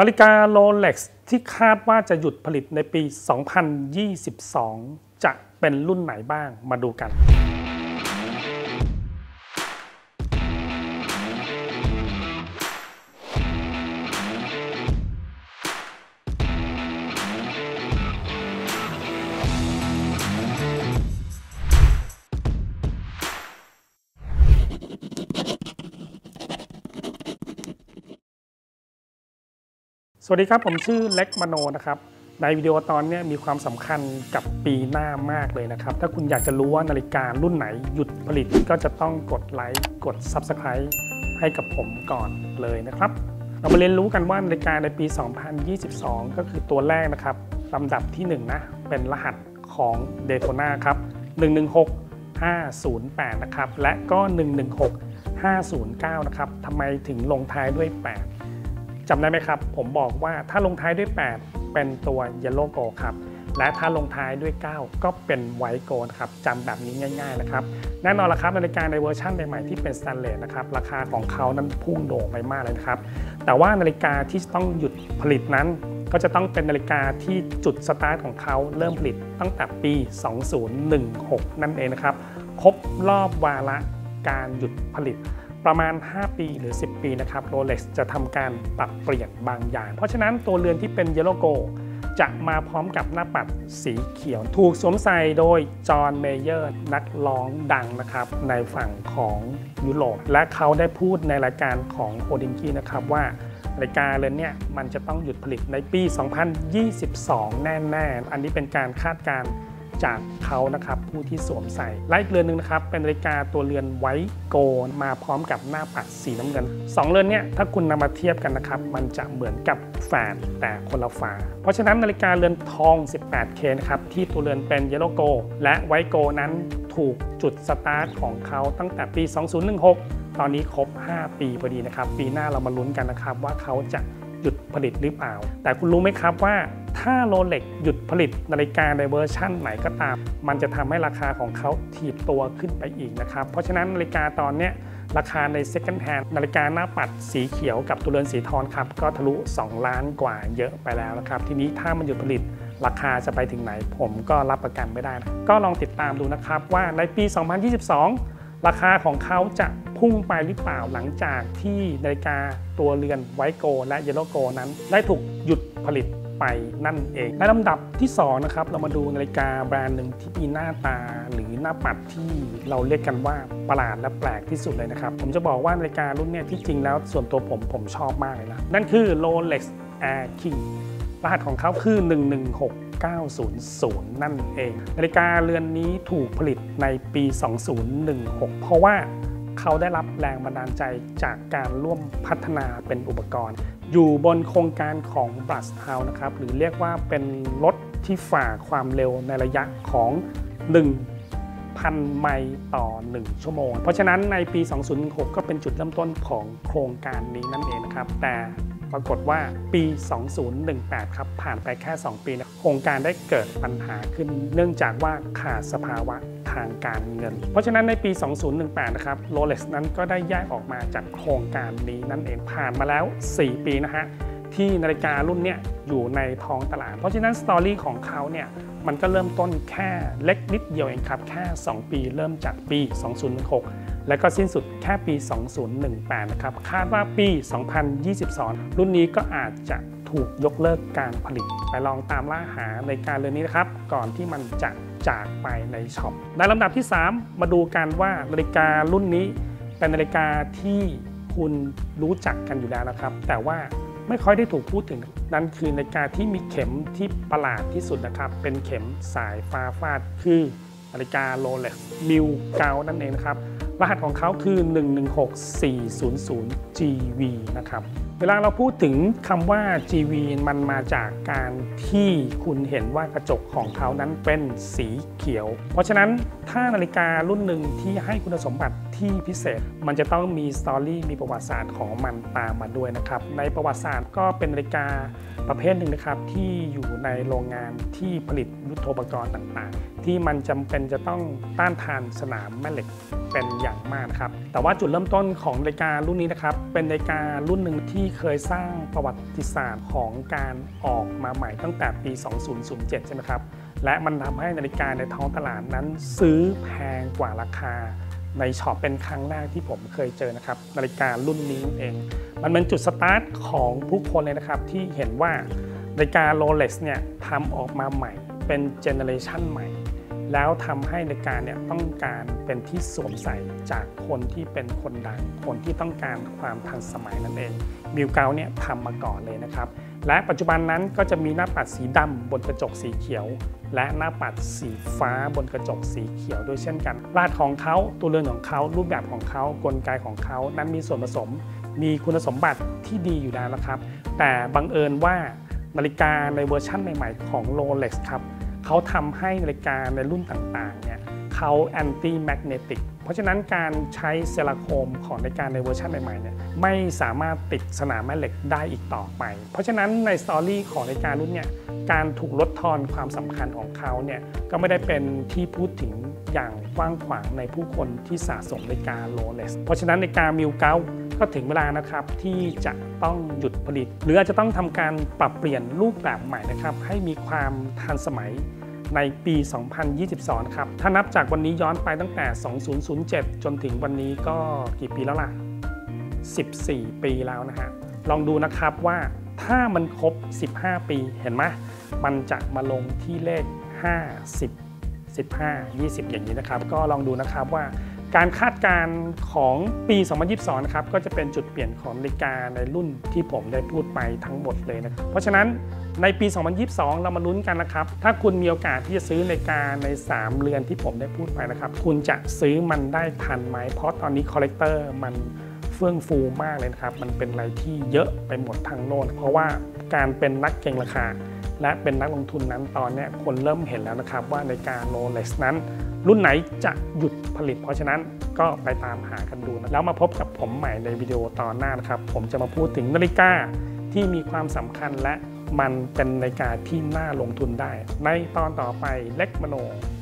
นาฬิกา Rolex ที่คาดว่าจะหยุดผลิตในปี 2022 จะเป็นรุ่นไหนบ้างมาดูกันสวัสดีครับผมชื่อเล็กมโนนะครับในวิดีโอตอนนี้มีความสำคัญกับปีหน้ามากเลยนะครับถ้าคุณอยากจะรู้ว่านาฬิการุ่นไหนหยุดผลิตก็จะต้องกดไลค์กด Subscribe ให้กับผมก่อนเลยนะครับเรามาเรียนรู้กันว่านาฬิกาในปี 2022 ก็คือตัวแรกนะครับลำดับที่1นะเป็นรหัสของ Daytona ครับ 116508 นะครับและก็ 116509 นะครับทำไมถึงลงท้ายด้วย 8จำได้ไหมครับผมบอกว่าถ้าลงท้ายด้วย 8 เป็นตัว Yellow Gold ครับและถ้าลงท้ายด้วย 9 ก็เป็น White Gold นะครับจำแบบนี้ง่ายๆนะครับแน่นอนละครับนาฬิกาในเวอร์ชันใหม่ๆที่เป็น Stainless นะครับราคาของเขานั้นพุ่งโด่งไปมากเลยนะครับแต่ว่านาฬิกาที่ต้องหยุดผลิตนั้นก็จะต้องเป็นนาฬิกาที่จุดสตาร์ทของเขาเริ่มผลิตตั้งแต่ปี 2016 นั่นเองนะครับครบรอบวาระการหยุดผลิตประมาณ 5 ปีหรือ 10 ปีนะครับ Rolex จะทำการปรับเปลี่ยนบางอย่างเพราะฉะนั้นตัวเรือนที่เป็น Yellow Gold จะมาพร้อมกับหน้าปัดสีเขียวถูกสวมใส่โดยจอห์นเมเยอร์นักร้องดังนะครับในฝั่งของยุโรปและเขาได้พูดในรายการของโฮดิงกี้นะครับว่านาฬิกาเรือนนี้มันจะต้องหยุดผลิตในปี 2022 แน่ๆอันนี้เป็นการคาดการณ์จากเขานะครับผู้ที่สวมใส่และอีกเรือนหนึ่งนะครับเป็นนาฬิกาตัวเรือนไวท์โกลด์มาพร้อมกับหน้าปัดสีน้ำเงิน2เรือนนี้ถ้าคุณนำมาเทียบกันนะครับมันจะเหมือนกับแฝดแต่คนละฝาเพราะฉะนั้นนาฬิกาเรือนทอง 18K นะครับที่ตัวเรือนเป็น Yellow Gold และไวท์โกลด์นั้นถูกจุดสตาร์ทของเขาตั้งแต่ปี 2016 ตอนนี้ครบ 5 ปีพอดีนะครับปีหน้าเรามาลุ้นกันนะครับว่าเขาจะหยุดผลิตหรือเปล่าแต่คุณรู้ไหมครับว่าถ้า Rolex หยุดผลิตนาฬิกาในเวอร์ชั่นไหนก็ตามมันจะทำให้ราคาของเขาถีบตัวขึ้นไปอีกนะครับเพราะฉะนั้นนาฬิกาตอนนี้ราคาใน Second Hand นาฬิกาหน้าปัดสีเขียวกับตัวเรือนสีทองครับก็ทะลุ2 ล้านกว่าเยอะไปแล้วนะครับทีนี้ถ้ามันหยุดผลิตราคาจะไปถึงไหนผมก็รับประกันไม่ได้นะก็ลองติดตามดูนะครับว่าในปี 2022 ราคาของเขาจะพุ่งไปหรือเปล่าหลังจากที่นาฬิกาตัวเรือนไวท์โกลด์และ Yellow Gold นั้นได้ถูกหยุดผลิตไปนั่นเองในลำดับที่2นะครับเรามาดูนาฬิกาแบรนด์หนึ่งที่มีหน้าตาหรือหน้าปัดที่เราเรียกกันว่าประหลาดและแปลกที่สุดเลยนะครับผมจะบอกว่านาฬิการุ่นนี้ที่จริงแล้วส่วนตัวผมชอบมากเลยนะนั่นคือ Rolex Air King รหัสของเขาคือ 116900 นั่นเองนาฬิกาเรือนนี้ถูกผลิตในปี 2016 เพราะว่าเขาได้รับแรงบันดาลใจจากการร่วมพัฒนาเป็นอุปกรณ์อยู่บนโครงการของ Brush House นะครับหรือเรียกว่าเป็นรถที่ฝ่าความเร็วในระยะของ 1,000 ไมล์ต่อ 1 ชั่วโมงเพราะฉะนั้นในปี 2016 ก็เป็นจุดเริ่มต้นของโครงการนี้นั่นเองนะครับแต่ปรากฏว่าปี 2018 ครับผ่านไปแค่ 2 ปีโครงการได้เกิดปัญหาขึ้นเนื่องจากว่าขาดสภาวะทางการเงินเพราะฉะนั้นในปี 2018 นะครับ Rolex นั้นก็ได้แยกออกมาจากโครงการนี้นั่นเองผ่านมาแล้ว 4 ปีนะฮะที่นาฬิการุ่นนี้อยู่ในท้องตลาดเพราะฉะนั้นสตอรี่ของเขาเนี่ยมันก็เริ่มต้นแค่เล็กนิดเดียวเองครับแค่ 2 ปีเริ่มจากปี 2016 และก็สิ้นสุดแค่ปี 2018 นะครับคาดว่าปี 2022 รุ่นนี้ก็อาจจะถูกยกเลิกการผลิตไปลองตามล่าหานาฬิกาเรือนนี้นะครับก่อนที่มันจะจากไปในช็อปในลำดับที่ 3 มาดูกันว่านาฬิการุ่นนี้เป็นนาฬิกาที่คุณรู้จักกันอยู่แล้วนะครับแต่ว่าไม่ค่อยได้ถูกพูดถึงนั่นคือนาฬิกาที่มีเข็มที่ประหลาดที่สุดนะครับเป็นเข็มสายฟ้าฟาดคือนาฬิกา Rolex Mil Gauss นั่นเองนะครับรหัสของเขาคือ 116400 GV นะครับเวลาเราพูดถึงคำว่า GV มันมาจากการที่คุณเห็นว่ากระจกของเขานั้นเป็นสีเขียวเพราะฉะนั้นถ้านาฬิการุ่นหนึ่งที่ให้คุณสมบัติที่พิเศษมันจะต้องมีสตอรี่มีประวัติศาสตร์ของมันตามมาด้วยนะครับในประวัติศาสตร์ก็เป็นนาฬิกาปประเภทหนึ่งนะครับที่อยู่ในโรงงานที่ผลิตยุทโธปกรณ์ต่างๆที่มันจำเป็นจะต้องต้านทานสนามแม่เหล็กเป็นอย่างมากครับแต่ว่าจุดเริ่มต้นของนาฬิการุ่นนี้นะครับเป็นนาฬิการุ่นหนึ่งที่เคยสร้างประวัติศาสตร์ของการออกมาใหม่ตั้งแต่ปี 2007 ใช่ไหมครับและมันทำให้นาฬิกาในท้องตลาดนั้นซื้อแพงกว่าราคาในช็อปเป็นครั้งแรกที่ผมเคยเจอนะครับนาฬิการุ่นนี้เองมันเป็นจุดสตาร์ทของผู้คนเลยนะครับที่เห็นว่านาฬิกาโรเล็กซ์เนี่ยทำออกมาใหม่เป็นเจเนอเรชันใหม่แล้วทำให้นาฬิกาเนี่ยต้องการเป็นที่สวมใส่จากคนที่เป็นคนดังคนที่ต้องการความทันสมัยนั่นเองมิลเกาเนี่ยทำมาก่อนเลยนะครับและปัจจุบันนั้นก็จะมีหน้าปัดสีดำบนกระจกสีเขียวและหน้าปัดสีฟ้าบนกระจกสีเขียวด้วยเช่นกันรหัสของเขาตัวเรือนของเขารูปแบบของเขากลไกของเขานั้นมีส่วนผสมมีคุณสมบัติที่ดีอยู่แล้วนะครับแต่บังเอิญว่านาฬิกาในเวอร์ชั่นใหม่ๆของ Rolex ครับเขาทำให้นาฬิกาในรุ่นต่างๆเนี่ยเขาแอนตี้แมกเนติกเพราะฉะนั้นการใช้เซราโคมของนาฬิกาในเวอร์ชันใหม่ๆเนี่ยไม่สามารถติดสนามแม่เหล็กได้อีกต่อไปเพราะฉะนั้นในสตอรี่ของนาฬิการุ่นเนี่ยการถูกลดทอนความสำคัญของเขาเนี่ยก็ไม่ได้เป็นที่พูดถึงอย่างกว้างขวางในผู้คนที่สะสมนาฬิกาโรเล็กซ์เพราะฉะนั้นนาฬิกามิลเกาก็ถึงเวลานะครับที่จะต้องหยุดผลิตหรืออาจจะต้องทำการปรับเปลี่ยนรูปแบบใหม่นะครับให้มีความทันสมัยในปี 2022 ครับถ้านับจากวันนี้ย้อนไปตั้งแต่ 2007 จนถึงวันนี้ก็กี่ปีแล้วล่ะ 14 ปีแล้วนะฮะลองดูนะครับว่าถ้ามันครบ 15 ปีเห็นไหมมันจะมาลงที่เลข 50 15 20 อย่างนี้นะครับก็ลองดูนะครับว่าการคาดการณ์ของปี 2022 นะครับก็จะเป็นจุดเปลี่ยนของนาฬิกาในรุ่นที่ผมได้พูดไปทั้งหมดเลยนะเพราะฉะนั้นในปี 2022 เรามาลุ้นกันนะครับถ้าคุณมีโอกาสที่จะซื้อนาฬิกาใน3เรือนที่ผมได้พูดไปนะครับคุณจะซื้อมันได้ทันไหมเพราะตอนนี้คอลเลกเตอร์มันเฟื่องฟูมากเลยนะครับมันเป็นอะไรที่เยอะไปหมดทั้งโลกเพราะว่าการเป็นนักเก็งราคาและเป็นนักลงทุนนั้นตอนนี้คนเริ่มเห็นแล้วนะครับว่านาฬิกาโรเล็กซ์นั้นรุ่นไหนจะหยุดผลิตเพราะฉะนั้นก็ไปตามหากันดูนะแล้วมาพบกับผมใหม่ในวิดีโอตอนหน้านะครับผมจะมาพูดถึงนาฬิกาที่มีความสำคัญและมันเป็นนาฬิกาที่น่าลงทุนได้ในตอนต่อไปเล็กมโน